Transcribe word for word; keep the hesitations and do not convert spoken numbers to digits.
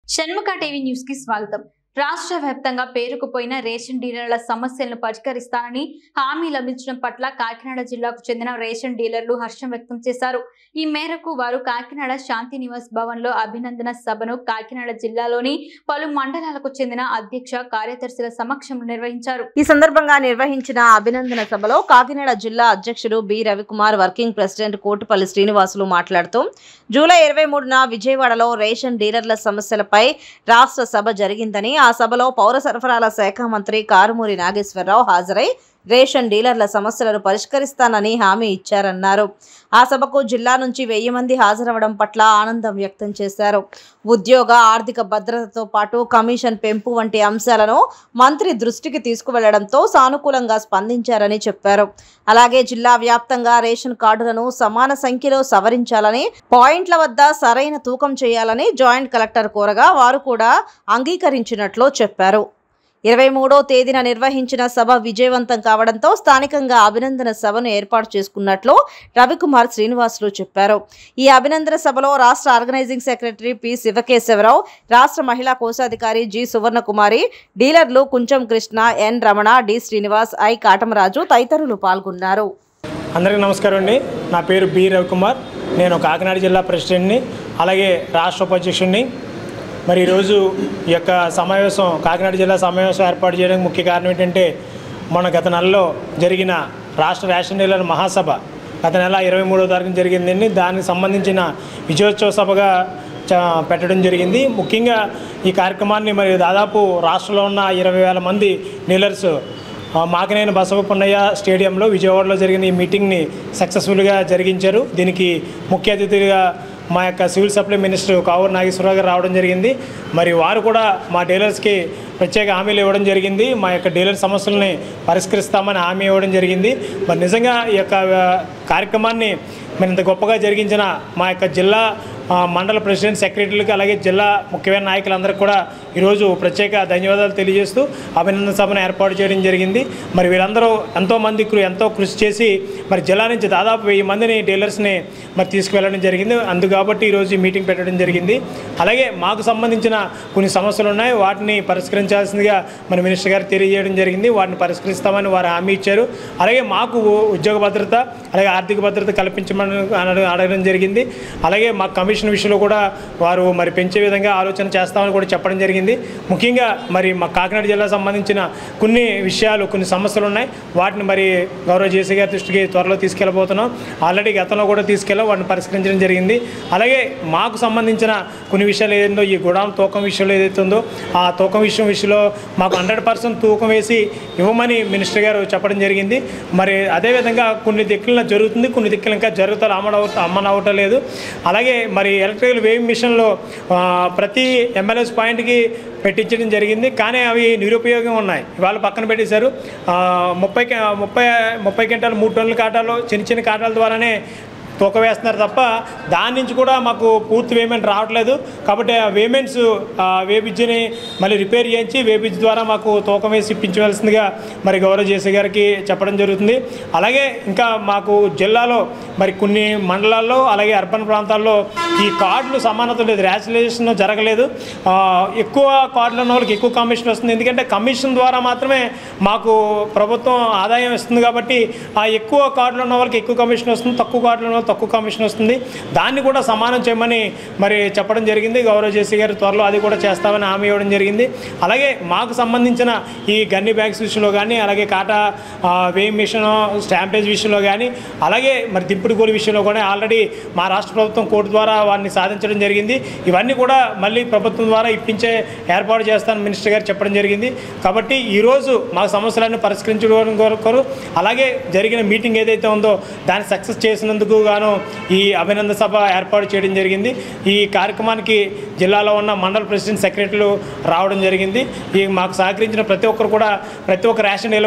Shanmukha TV news కి స్వాగతం. రాష్ట్ర వ్యాప్తంగా పేరుకుపోయిన రేషన్ డీలర్ల సమస్యలను పరిష్కరిస్తానని హామీ లభించడం పట్ల కాకినాడ జిల్లాకు చెందిన రేషన్ డీలర్లు హర్షం వ్యక్తం చేశారు. ఈ మేరకు వారు కాకినాడ శాంతి నివాస్ భవన్ లో అభినందన సభను కాకినాడ జిల్లాలోని పలు మండలాలకు చెందిన అధ్యక్ష కార్యదర్శుల సమక్షంలో నిర్వహించారు. ఈ సందర్భంగా నిర్వహించిన అభినందన సభలో కాకినాడ జిల్లా అధ్యక్షుడు B Ravikumar, working president Kotupalli Srinivasulu మాట్లాడుతూ జూలై ఇరవై మూడున విజయవాడలో రేషన్ డీలర్ల సమస్యలపై రాష్ట్ర సభ జరిగిందని, ఆ సభలో పౌర సరఫరాల శాఖ మంత్రి కారుమూరి నాగేశ్వరరావు హాజరై రేషన్ డీలర్ల సమస్యలను పరిష్కరిస్తానని హామీ ఇచ్చారన్నారు. ఆ సభకు జిల్లా నుంచి వెయ్యి మంది హాజరవడం పట్ల ఆనందం వ్యక్తం చేశారు. ఉద్యోగ ఆర్థిక భద్రతతో పాటు కమిషన్ పెంపు వంటి అంశాలను మంత్రి దృష్టికి తీసుకువెళ్లడంతో సానుకూలంగా స్పందించారని చెప్పారు. అలాగే జిల్లా వ్యాప్తంగా రేషన్ కార్డులను సమాన సంఖ్యలో సవరించాలని, పాయింట్ల వద్ద సరైన తూకం చేయాలని జాయింట్ కలెక్టర్ కోరగా వారు కూడా అంగీకరించినట్లు చెప్పారు. ఇరవై మూడో తేదీన నిర్వహించిన సభ విజయవంతం కావడంతో స్థానికంగా అభినందన సభను ఏర్పాటు చేసుకున్నట్లు రవికుమార్ శ్రీనివాసులు చెప్పారు. ఈ అభినందన సభలో రాష్ట్ర ఆర్గనైజింగ్ సెక్రటరీ పి శివకేశవరావు, రాష్ట్ర మహిళా కోశాధికారి జి సువర్ణకుమారి, డీలర్లు Kuncham Krishna, N Ramana, D Srinivas, I Katamaraju తదితరులు పాల్గొన్నారు. అందరికీ నమస్కారం అండి. నా పేరు బి రవికుమార్. నేను కాకినాడ జిల్లా ప్రెసిడెంట్ని, అలాగే రాష్ట్ర ఉపాధ్యక్షుడిని. మరి ఈరోజు ఈ యొక్క సమావేశం, కాకినాడ జిల్లా సమావేశం ఏర్పాటు చేయడానికి ముఖ్య కారణం ఏంటంటే, మన గత నెలలో జరిగిన రాష్ట్ర రేషన్ డీలర్ మహాసభ గత నెల ఇరవై మూడో తారీఖున జరిగిందండి. దానికి సంబంధించిన విజయోత్సవ సభగా పెట్టడం జరిగింది. ముఖ్యంగా ఈ కార్యక్రమాన్ని మరి దాదాపు రాష్ట్రంలో ఉన్న ఇరవై వేల మంది డీలర్స్ మాకినేని బసవపున్నయ్య స్టేడియంలో విజయవాడలో జరిగిన ఈ మీటింగ్ని సక్సెస్ఫుల్గా జరిగించారు. దీనికి ముఖ్య అతిథిగా మా యొక్క civil supply minister Kavuri Nageswararao garu రావడం జరిగింది. మరి వారు కూడా మా డీలర్స్కి ప్రత్యేక హామీలు ఇవ్వడం జరిగింది. మా యొక్క డీలర్ సమస్యలని పరిష్కరిస్తామని హామీ ఇవ్వడం జరిగింది. మరి నిజంగా ఈ యొక్క కార్యక్రమాన్ని మరి ఇంత గొప్పగా జరిగించిన మా యొక్క జిల్లా మండల ప్రెసిడెంట్, సెక్రటరీలకు, అలాగే జిల్లా ముఖ్యమైన నాయకులందరికీ కూడా ఈరోజు ప్రత్యేక ధన్యవాదాలు తెలియజేస్తూ అభినందన సభను ఏర్పాటు చేయడం జరిగింది. మరి వీరందరూ ఎంతోమంది ఎంతో కృషి చేసి మరి జిల్లా నుంచి దాదాపు వెయ్యి మందిని డీలర్స్ని మరి తీసుకువెళ్ళడం జరిగింది. అందుకు కాబట్టి ఈరోజు ఈ మీటింగ్ పెట్టడం జరిగింది. అలాగే మాకు సంబంధించిన కొన్ని సమస్యలు ఉన్నాయి, వాటిని పరిష్కరించాల్సిందిగా మన మినిస్టర్ గారు తెలియజేయడం జరిగింది. వాటిని పరిష్కరిస్తామని వారు హామీ ఇచ్చారు. అలాగే మాకు ఉద్యోగ భద్రత, అలాగే ఆర్థిక భద్రత కల్పించమని అడగడం జరిగింది. అలాగే మా కమిషన్ విషయంలో కూడా వారు మరి పెంచే విధంగా ఆలోచన చేస్తామని కూడా చెప్పడం జరిగింది. ముఖ్యంగా మరి మా కాకినాడ జిల్లాకు సంబంధించిన కొన్ని విషయాలు, కొన్ని సమస్యలు ఉన్నాయి. వాటిని మరి గౌరవ జేసీ గారి దృష్టికి త్వరలో తీసుకెళ్ళబోతున్నాం. ఆల్రెడీ గతంలో కూడా తీసుకెళ్ళాం, వాటిని పరిష్కరించడం జరిగింది. అలాగే మాకు సంబంధించిన కొన్ని విషయాలు ఏదో ఈ గుడాం తూకం విషయంలో ఏదైతే ఉందో ఆ తూకం విషయం విషయంలో మాకు హండ్రెడ్ పర్సెంట్ తూకం వేసి ఇవ్వమని మినిస్టర్ గారు చెప్పడం జరిగింది. మరి అదేవిధంగా కొన్ని దిక్కుల జరుగుతుంది, కొన్ని దిక్కులు ఇంకా జరుగుతారు, అమ్మడ అమ్మనవటం లేదు. అలాగే మరి ఎలక్ట్రికల్ వేయింగ్ మిషన్లో ప్రతి ఎంఎల్ఎస్ పాయింట్కి పెట్టించడం జరిగింది. కానీ అవి నిరుపయోగం ఉన్నాయి, ఇవాళ పక్కన పెట్టేశారు. ముప్పై ముప్పై ముప్పై గంటలు మూడు టన్నుల కాటాలు, చిన్న చిన్న కాటాల ద్వారానే తూక వేస్తున్నారు తప్ప దాని నుంచి కూడా మాకు పూర్తి పేమెంట్ రావట్లేదు. కాబట్టి ఆ పేమెంట్స్ వేపిజ్ని మళ్ళీ రిపేర్ చేయించి వేపిజ్ ద్వారా మాకు తూకం వేసి ఇప్పించవలసిందిగా మరి గౌరవ జేసీ గారికి చెప్పడం జరుగుతుంది. అలాగే ఇంకా మాకు జిల్లాలో మరి కొన్ని మండలాల్లో, అలాగే అర్బన్ ప్రాంతాల్లో ఈ కార్డులు సమానత లేదు, రేషనలైజేషన్ జరగలేదు. ఎక్కువ కార్డులు ఉన్న వాళ్ళకి ఎక్కువ కమిషన్ వస్తుంది. ఎందుకంటే కమిషన్ ద్వారా మాత్రమే మాకు ప్రభుత్వం ఆదాయం ఇస్తుంది. కాబట్టి ఆ ఎక్కువ కార్డులు ఉన్న వాళ్ళకి ఎక్కువ కమిషన్ వస్తుంది, తక్కువ కార్డులు ఉన్న తక్కువ కమిషన్ వస్తుంది. దాన్ని కూడా సమానం చేయమని మరి చెప్పడం జరిగింది. గౌరవ జేసీ గారు త్వరలో అది కూడా చేస్తామని హామీ ఇవ్వడం జరిగింది. అలాగే మాకు సంబంధించిన ఈ గన్ని బ్యాగ్స్ విషయంలో కానీ, అలాగే కాటా వేయింగ్ మిషన్ స్టాంపేజ్ విషయంలో కానీ, అలాగే మరి దింపుడు గోలు విషయంలో కూడా ఆల్రెడీ మా రాష్ట్ర ప్రభుత్వం కోర్టు ద్వారా వారిని సాధించడం జరిగింది. ఇవన్నీ కూడా మళ్ళీ ప్రభుత్వం ద్వారా ఇప్పించే ఏర్పాటు చేస్తానని మినిస్టర్ గారు చెప్పడం జరిగింది. కాబట్టి ఈరోజు మా సమస్యలన్నీ పరిష్కరించడం కోరు, అలాగే జరిగిన మీటింగ్ ఏదైతే ఉందో దాన్ని సక్సెస్ చేసినందుకు గాను ఈ అభినందన సభ ఏర్పాటు చేయడం జరిగింది. ఈ కార్యక్రమానికి జిల్లాలో ఉన్న మండల ప్రెసిడెంట్, సెక్రటరీలు రావడం జరిగింది. ఈ మాకు సహకరించిన ప్రతి ఒక్కరు కూడా, ప్రతి ఒక్క రేషన్